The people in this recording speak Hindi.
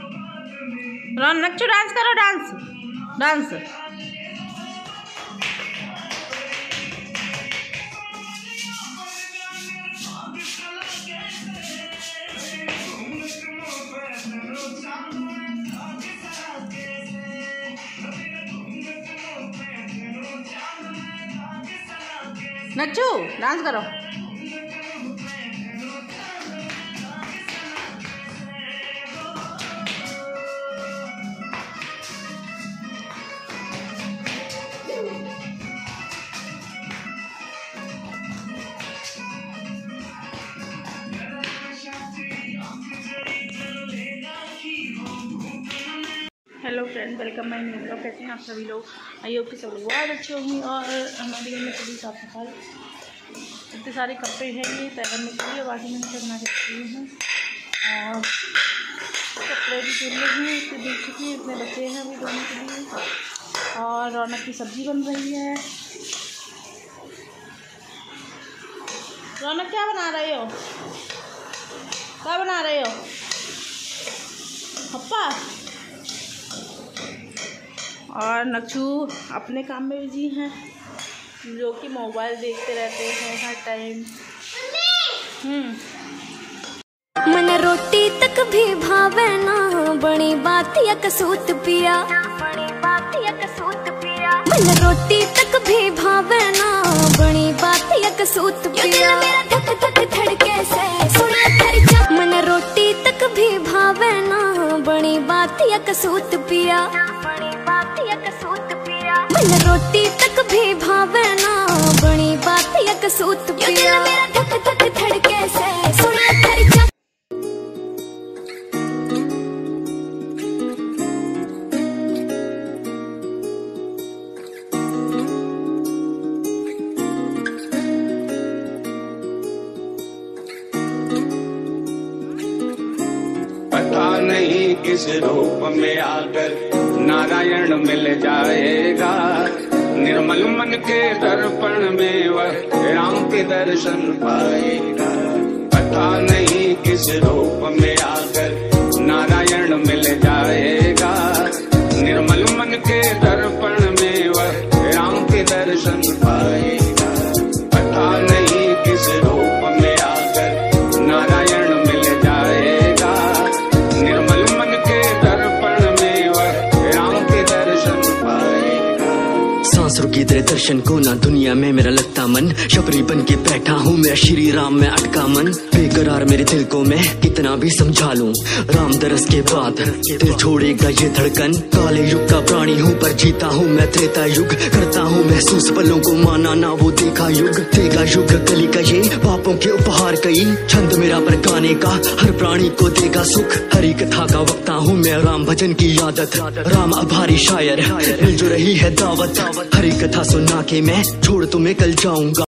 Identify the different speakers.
Speaker 1: नच्चू डांस करो, डांस डांस। नच्चू डांस करो। Hello friend, welcome my new blog. कैसे हैं आप सभी लोग? आई होप कि सब लोग बहुत अच्छे होंगे। और हमारे घर में थोड़ी साफ सफाई, इतने सारे कपड़े हैं ये तैरने के लिए, बाकी मैंने बना के रखे हैं और कपड़े भी धुल हैं, इतने देख चुकी हैं, इतने बचे हैं अभी धोने के लिए। और रौनक की सब्जी बन रही है। रौनक क्या बना रहे हो? क्या बना रहे हो? पप्पा। और नच्चू अपने काम में बिजी हैं, जो कि मोबाइल देखते रहते हैं हर टाइम।
Speaker 2: मन रोटी तक भी भावे ना, बड़ी बात या कसूत पिया, बड़ी बात या कसूत पिया। मन रोटी तक भी भावे ना, बड़ी बात या कसूत पिया। धक धक धड़के से सुना खर्चा। मन रोटी तक भी भावे ना, बड़ी बात या कसूत पिया, बड़ी बात या कसूत पिया। मन रोटी तक भी भावे ना, बड़ी बात या कसूत पिया। धक धक धड़के से सुना खर्चा।
Speaker 3: पता नहीं किस रूप में आकर नारायण मिल जाएगा। निर्मल मन के दर्पण में वह राम के दर्शन पाएगा। पता नहीं किस रूप में आकर नारायण मिल जाएगा। निर्मल मन के दर्पण में वह राम के दर्शन पाएगा। पता नहीं किस रूप में आकर नारायण मिल जाएगा। निर्मल मन के दर्पण में वह राम के दर्शन पाएगा।
Speaker 4: सांसों की तेरे दर्शन को ना दुनिया में मेरा लगता मन। शबरी बन के बैठा हूँ मैं श्री राम में अटका मन। बेकरार मेरे दिल को मैं कितना भी समझा लूं, राम दरस के बाद दिल छोड़ेगा ये धड़कन। काले युग का प्राणी हूँ पर जीता हूँ मैं त्रेता युग। करता हूँ महसूस पलों को, माना ना वो देखा युग। देगा युग कली का ये पापों के उपहार कई। छंद मेरा पर गाने का हर प्राणी को देगा सुख। हरी कथा का वक्ता हूँ मैं, राम भजन की आदत। राम आभारी शायर मिल जो रही है दावत। हरी कथा सुना के मैं छोड़ तुम्हें कल जाऊंगा।